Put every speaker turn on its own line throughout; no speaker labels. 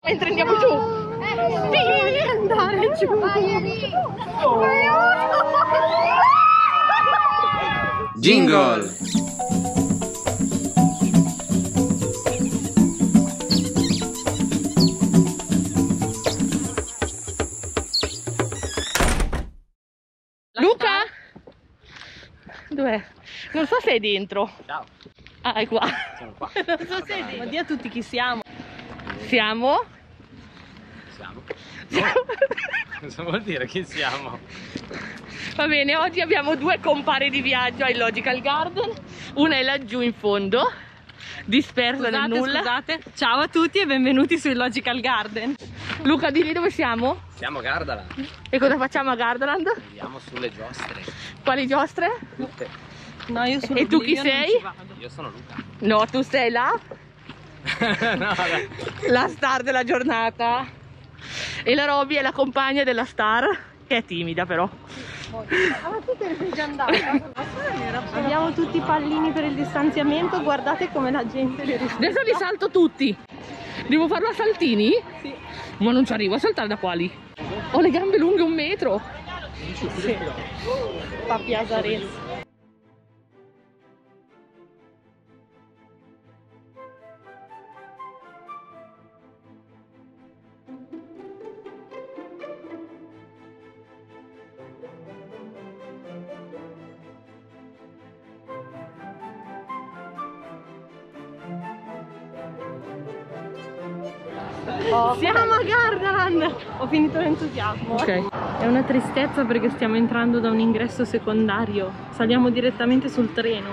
Mentre andiamo giù. Devi andare giù.
Jingle.
Luca? Dov'è? Non so se è dentro.
Ciao.
Ah, è qua.
Sono qua.
Non so se è dentro. Ma di a tutti chi siamo.
Siamo? Cosa vuol dire chi siamo?
Va bene, oggi abbiamo due compare di viaggio ai Logical Garden. Una è laggiù in fondo, dispersa nel nulla.
Scusate, ciao a tutti e benvenuti sui Logical Garden.
Luca, di lì dove siamo?
Siamo a Gardaland.
E cosa facciamo a Gardaland?
Viviamo sulle giostre.
Quali giostre?
Tutte.
No, io sono
E tu chi
Oblivion, non
sei?
ci vado.
Io sono Luca.
No, tu sei
No, dai.
la star della giornata. E la Roby è la compagna della star, che è timida però.
Ah, tu te ne sei già andata? Abbiamo tutti i pallini per il distanziamento, guardate come la gente li rispetta.
Adesso li salto tutti. Devo farlo a saltini?
Sì.
Ma non ci arrivo a saltare da quali? Ho le gambe lunghe 1 metro.
Sì. Papi Azares. Siamo a Gardaland! Ho finito l'entusiasmo.
Ok.
È una tristezza perché stiamo entrando da un ingresso secondario. Saliamo direttamente sul treno.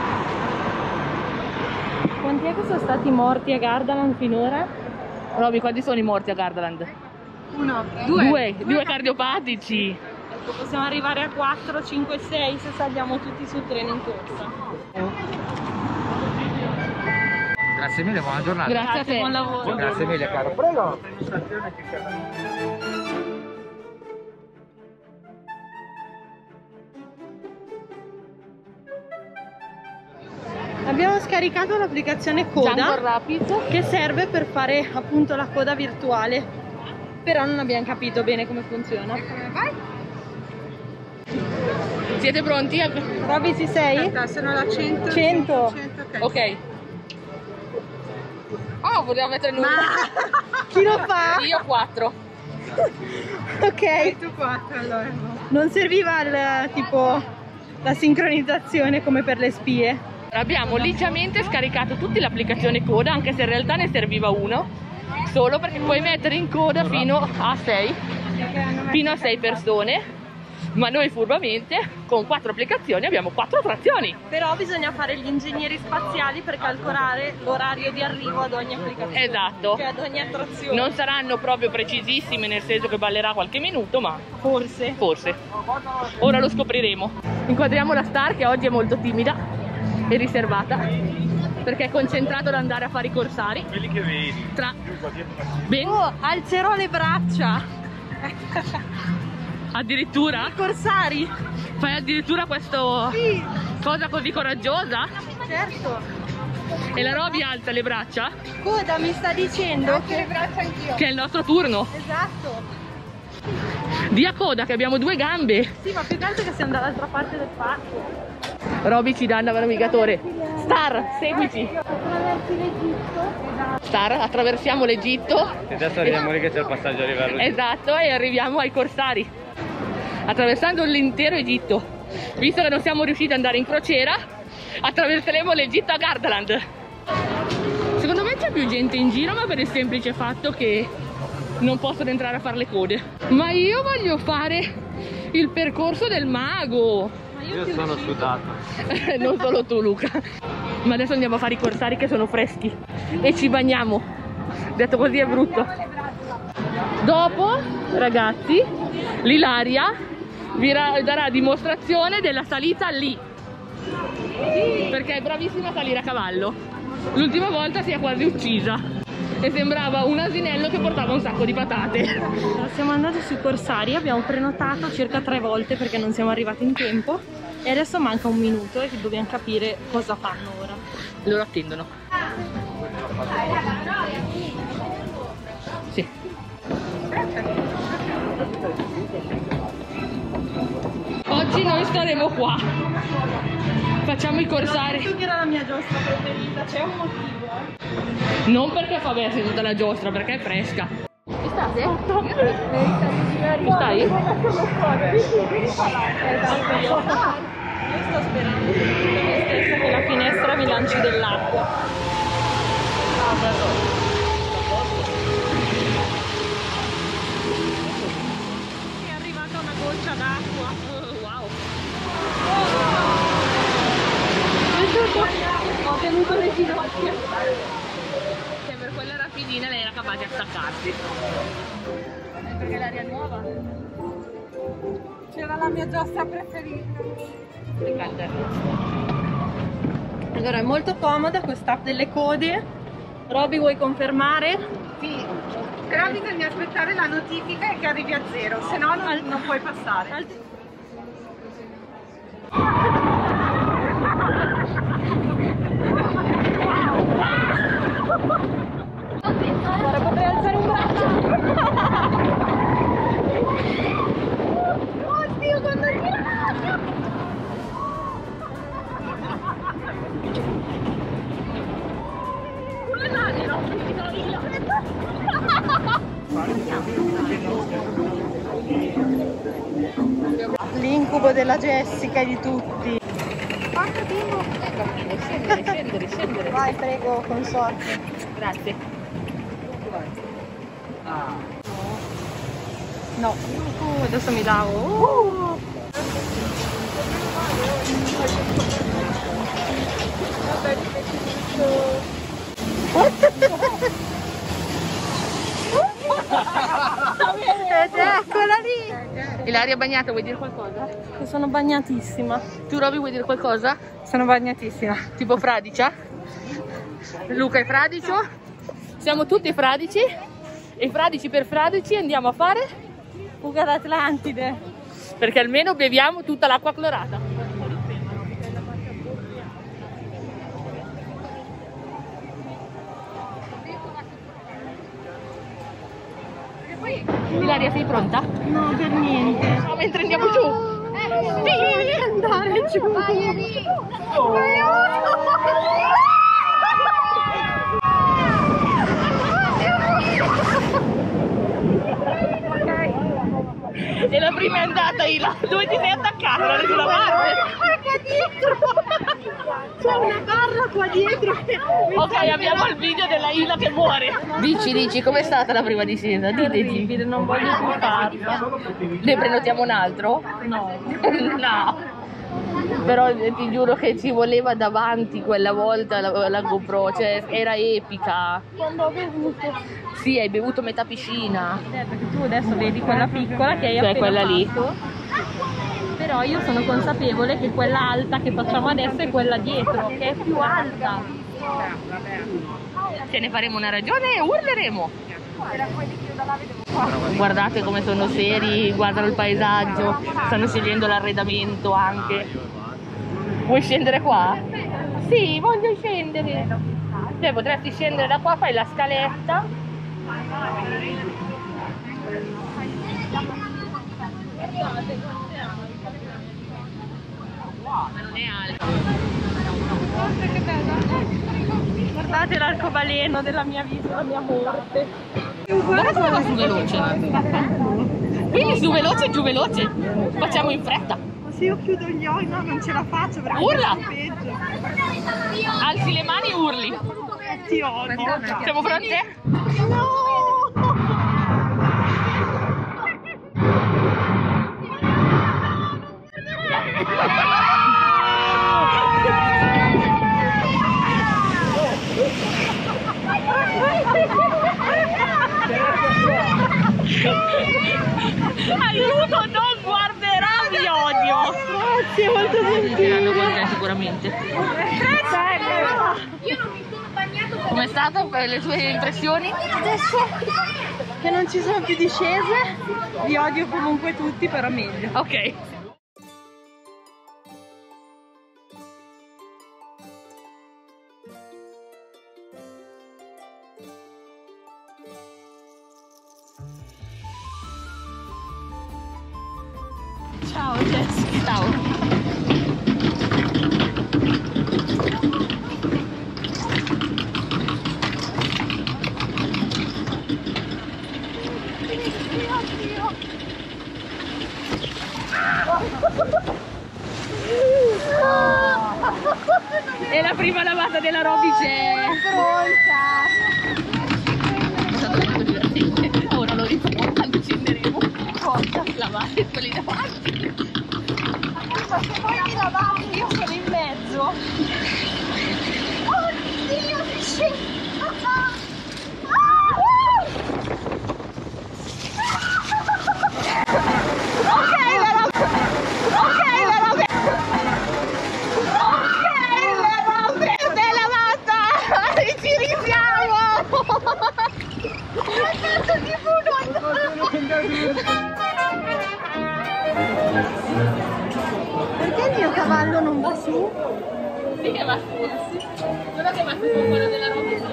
Quanti è che sono stati morti a Gardaland finora?
Roby, quanti sono i morti a Gardaland?
1,
Due cardiopatici.
Possiamo arrivare a 4, 5, 6 se saliamo tutti sul treno in corsa.
Grazie mille, buona giornata.
Grazie a te.
Buon lavoro.
Grazie mille, caro. Prego.
Abbiamo scaricato l'applicazione
Jungle
Coda
Rapid.
che serve per fare appunto la coda virtuale, però non abbiamo capito bene come funziona.
Siete pronti?
Roby, ci sei?
Sono la 100.
100.
Ok. Oh, volevo mettere il numero.
Chi lo fa?
Io 4.
Ok.
Tu 4 allora.
Non serviva tipo la sincronizzazione come per le spie.
Abbiamo ligiamente scaricato tutti l'applicazione Coda, anche se in realtà ne serviva uno, solo perché puoi mettere in coda fino a 6 persone, ma noi furbamente con 4 applicazioni abbiamo 4 attrazioni.
Però bisogna fare gli ingegneri spaziali per calcolare l'orario di arrivo ad ogni applicazione.
Esatto.
Cioè ad ogni attrazione.
Non saranno proprio precisissime, nel senso che ballerà qualche minuto, ma
Forse.
ora lo scopriremo. Inquadriamo la star, che oggi è molto timida e riservata, perché è concentrato ad andare a fare i corsari.
Quelli che vedi.
Ben,
Oh, alzerò le braccia.
addirittura
Corsari.
fai addirittura questo
Sì,
cosa così coraggiosa.
certo.
E la Roby alza le braccia,
Coda mi sta dicendo che...
che è il nostro turno.
Esatto.
Dia Coda che abbiamo 2 gambe.
Sì, ma più che altro che siamo dall'altra parte del parco.
Roby ci dà il navigatore. Star, seguici.
Attraversi l'Egitto.
Star, attraversiamo l'Egitto.
E adesso arriviamo lì che c'è il passaggio a livello.
Esatto, e arriviamo ai corsari, attraversando l'intero Egitto. Visto che non siamo riusciti ad andare in crociera, attraverseremo l'Egitto a Gardaland. Secondo me c'è più gente in giro, ma per il semplice fatto che non possono entrare a fare le code. Ma io voglio fare il percorso del mago.
Io sono sudato.
Non solo tu, Luca. Ma adesso andiamo a fare i corsari che sono freschi e ci bagniamo. Detto così è brutto. Dopo, ragazzi, l'Ilaria vi darà dimostrazione della salita lì, perché è bravissima a salire a cavallo. L'ultima volta si è quasi uccisa e sembrava un asinello che portava un sacco di patate.
Siamo andati sui corsari, abbiamo prenotato circa 3 volte perché non siamo arrivati in tempo e adesso manca 1 minuto e dobbiamo capire cosa fanno ora.
Loro attendono. Sì. Oggi noi staremo qua. Facciamo i corsari.
Tu che era la mia giostra preferita, c'è un motivo,
Non perché fa bene tutta la giostra, perché è fresca. Ci state? Ci stai?
Io sto sperando su tutta me stessa che la finestra mi lanci dell'acqua. È arrivata una goccia d'acqua.
Wow.
Ho tenuto le ginocchia.
Se per quella rapidina lei era capace a staccarsi. Perché l'aria è nuova?
C'era la mia giostra preferita.
Peccato.
Allora, è molto comoda quest'app delle code. Roby, vuoi confermare?
Sì, però bisogna aspettare la notifica e che arrivi a 0, se no non puoi passare.
Ora potrei alzare un braccio.
Oddio, quando girato!
L'incubo della Jessica e di tutti.
Scendere.
Vai, prego, consorte.
Grazie.
No. Adesso mi davo.
Ed eccola lì!
Ilaria bagnata, vuoi dire qualcosa?
Che sono bagnatissima.
Tu Roby vuoi dire qualcosa?
Sono bagnatissima.
Tipo fradicia? Luca è fradicio? Siamo tutti fradici? E fradici per fradici andiamo a fare?
Fuga d'Atlantide.
Perché almeno beviamo tutta l'acqua clorata. Ilaria, sei pronta?
No, per niente.
No, mentre andiamo giù.
Devi andare giù.
E la prima è andata, Ila. Dove ti sei attaccata? Da nessuna parte.
Qua dietro! C'è una barra qua dietro!
Ok, abbiamo il video della Ila che muore. Dici, com'è stata la prima discesa?
Terribile, non voglio più farla.
Ne prenotiamo un altro?
No.
No. Però ti giuro che ci voleva davanti quella volta la GoPro, cioè era epica.
Quando ho bevuto.
Sì, hai bevuto metà piscina.
Perché tu adesso vedi quella piccola che hai
Cioè
appena
quella lì.
fatto. Però io sono consapevole che quella alta che facciamo adesso è quella dietro, che è più alta.
Ce ne faremo una ragione e urleremo. Guardate come sono seri, guardano il paesaggio, stanno scegliendo l'arredamento anche. Vuoi scendere qua? Sì, voglio scendere. Cioè potresti scendere da qua, fai la scaletta. Non è alto.
Guardate l'arcobaleno della mia vita, della mia morte.
Guarda come va su veloce. Quindi su veloce e giù veloce. Facciamo in fretta.
Ma se io chiudo gli occhi, no, non ce la faccio perché
Urla!
è peggio.
Alzi le mani e urli.
Ti odio.
Siamo pronte? Aiuto, non guarderà, vi odio.
Grazie, molto gentile.
Tirando con te sicuramente. Com'è stato per le sue impressioni?
Adesso che non ci sono più discese, vi odio comunque tutti, però meglio.
Ok.
Ciao Jessica.
Ciao. È la prima lavata della Robice. Ora lo rifacciamo quando scenderemo. Cosa? Lavare quelli davanti.
Ma se voi mi lavate, io sono in mezzo. Oddio, che scemo! Perché il mio cavallo non va su?
Sì che va su. Quello che va su con quello della Robice.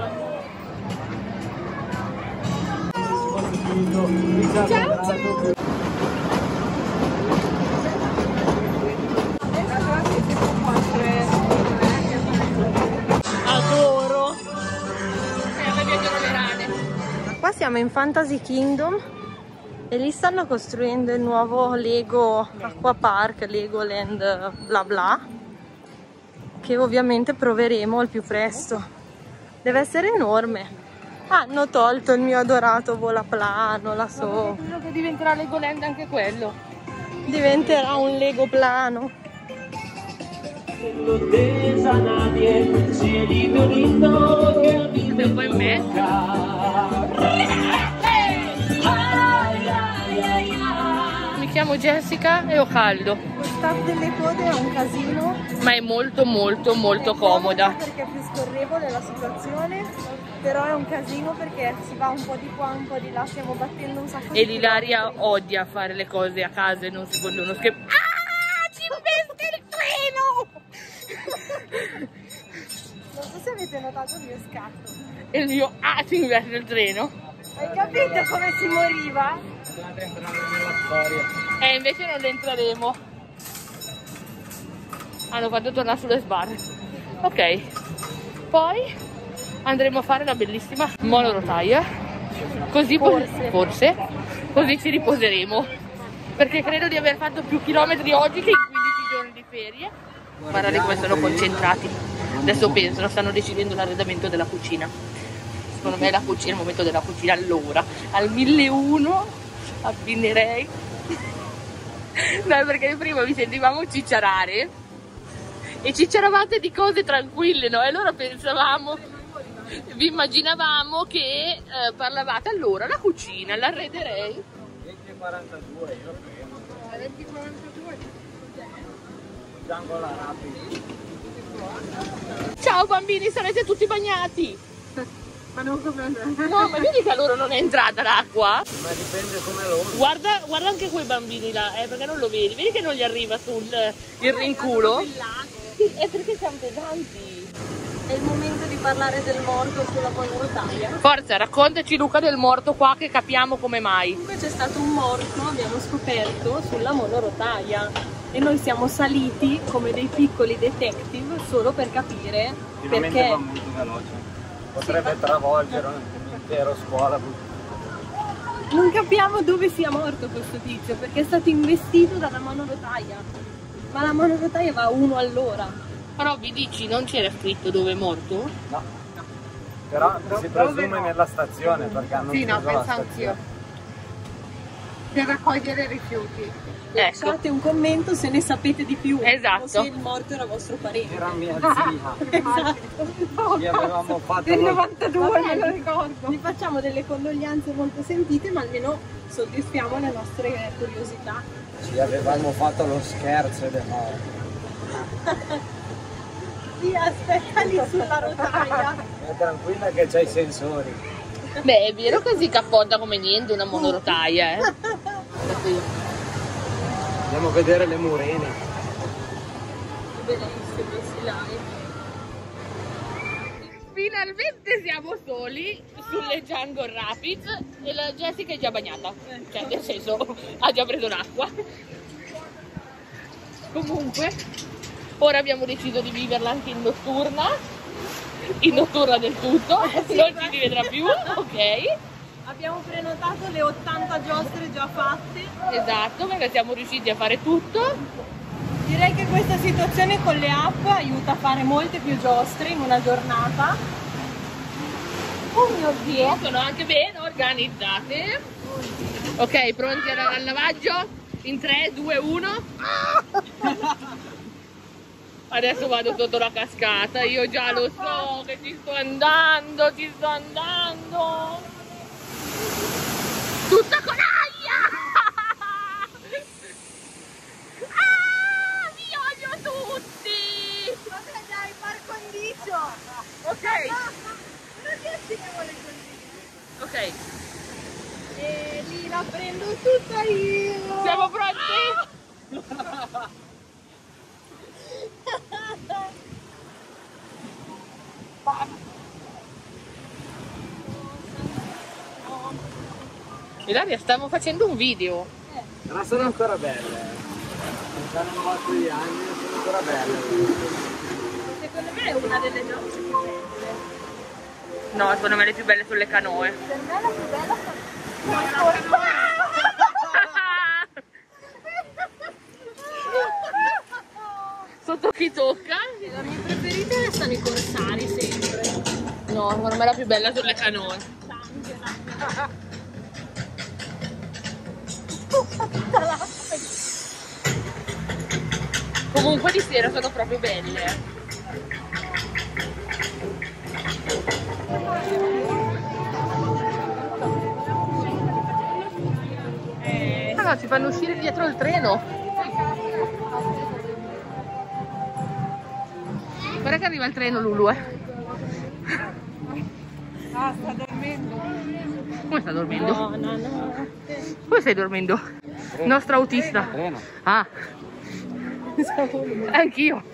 Ciao ciao! Adoro!
A me piacciono le rane.
Qua siamo in Fantasy Kingdom e lì stanno costruendo il nuovo Lego Aqua Park, Legoland bla bla, che ovviamente proveremo al più presto. Deve essere enorme. Hanno tolto il mio adorato volaplano, la so.
Credo che diventerà Legoland anche quello.
Diventerà un Lego plano.
Sei un po' in me. Mi chiamo Jessica e ho caldo.
Lo staff delle code è un casino.
Ma è molto molto molto comoda.
Perché è più scorrevole la situazione, però è un casino perché si va un po' di qua, un po' di là, stiamo battendo un sacco di
E l'Ilaria odia fare le cose a casa e non secondo uno schermo. Ah! Ci pesca il treno!
Non so se avete notato il mio scatto.
E il mio ci inverte il treno.
Hai capito come si moriva?
E invece non entreremo. Hanno fatto tornare sulle sbarre. Ok. Poi andremo a fare la bellissima monorotaia. Così forse così ci riposeremo. Perché credo di aver fatto più chilometri oggi che in 15 giorni di ferie. Guardate come sono concentrati. Adesso pensano, stanno decidendo l'arredamento della cucina. Secondo me la cucina, il momento della cucina, allora al 1001 abbinerei. No, perché prima vi sentivamo cicciarare e cicciaravate di cose tranquille, no? E allora pensavamo, vi immaginavamo che parlavate. Allora la cucina l'arrederei
20:42, io credo. 20:42. Django la Rapid.
Ciao bambini, sarete tutti bagnati.
Ma non come
No, ma vedi che a loro non è entrata l'acqua?
Ma dipende come lo usi.
Guarda anche quei bambini là, perché non lo vedi? Vedi che non gli arriva sul il rinculo? Sì, è perché siamo pesanti.
È il momento di parlare del morto sulla monorotaia.
Forza, raccontaci Luca del morto qua che capiamo come mai.
Comunque c'è stato un morto, abbiamo scoperto, sulla monorotaia e noi siamo saliti come dei piccoli detective solo per capire
Ultimamente
perché.
va molto veloce. Potrebbe travolgere un'intera scuola.
Non capiamo dove sia morto questo tizio perché è stato investito dalla monorotaia. Ma la monorotaia va a 1 all'ora.
Però vi dici, non c'era scritto dove è morto?
No. Però si presume nella stazione perché hanno
Sì, no,
chiuso la
penso
stazione.
anch'io. Per raccogliere i rifiuti.
Ecco.
Lasciate un commento se ne sapete di più.
Esatto.
O se il morto era vostro parente.
Era mia zia.
Esatto.
Gli avevamo fatto
Del
lo...
92 me lo ricordo.
Vi facciamo delle condoglianze molto sentite, ma almeno soddisfiamo le nostre curiosità.
Ci avevamo fatto lo scherzo ed è morto.
Sì, aspetta lì sulla rotaia.
Ma tranquilla che c'hai i sensori.
Beh, è vero che si cappotta come niente una monorotaia,
Andiamo a vedere le murene.
Bellissimo, sì, dai.
Finalmente siamo soli sulle Django Rapids e la Jessica è già bagnata. Cioè, nel senso, ha già preso l'acqua. Comunque, ora abbiamo deciso di viverla anche in notturna del tutto, non ci si vedrà più, ok?
Abbiamo prenotato le 80 giostre già fatte.
Esatto, perché siamo riusciti a fare tutto.
Direi che questa situazione con le app aiuta a fare molte più giostre in una giornata. Oh mio Dio!
Sono anche ben organizzate. Ok, pronti al lavaggio? In 3, 2, 1. Adesso vado sotto la cascata, io già lo so che ci sto andando. Tutta con aia! Ah, vi odio tutti!
Vabbè dai, par condicio!
Ok,
Non riesci che vuole così!
ok,
E lì la prendo tutta io!
siamo pronti? Ilaria, stiamo facendo un video.
Ma sono ancora belle. Non saranno un botto di anni, sono ancora belle.
Secondo me è una delle giostre più belle.
No, secondo me le più belle sono le canoe.
Per me la più bella
Sotto chi tocca?
la mia preferita restano i corsari sempre.
No, secondo me la più bella sono le canoe. Comunque di sera sono proprio belle. Ah no, ci fanno uscire dietro il treno. Guarda che arriva il treno, Lulu,
Ah, sta dormendo!
Come sta dormendo?
No.
Come stai dormendo? Il nostro autista.
Treno.
Ah, anch'io.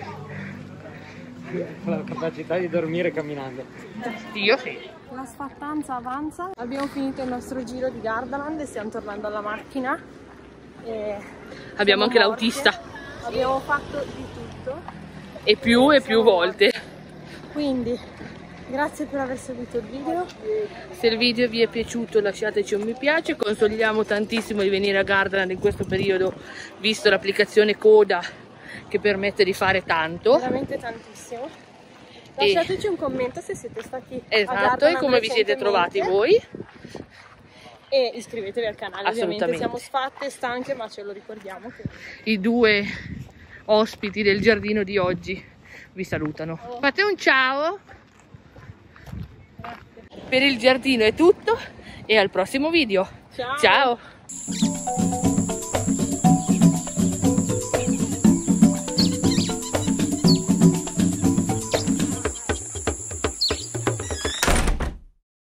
La capacità di dormire camminando.
Io sì.
La sfattanza avanza. Abbiamo finito il nostro giro di Gardaland e stiamo tornando alla macchina. E
Abbiamo anche
siamo morte.
l'autista.
Abbiamo fatto di tutto.
E più volte.
Quindi, grazie per aver seguito il video.
Se il video vi è piaciuto lasciateci un mi piace. Consigliamo tantissimo di venire a Gardaland in questo periodo, visto l'applicazione Coda che permette di fare tanto.
Veramente tantissimo. Lasciateci un commento se siete stati a
Esatto, e
Gardaland
come vi siete trovati
recentemente.
voi.
E iscrivetevi al canale, ovviamente
Assolutamente.
siamo sfatte e stanche, ma ce lo ricordiamo che
I due ospiti del giardino di oggi vi salutano. Fate un ciao. Per il giardino è tutto e al prossimo video.
Ciao.
Ciao.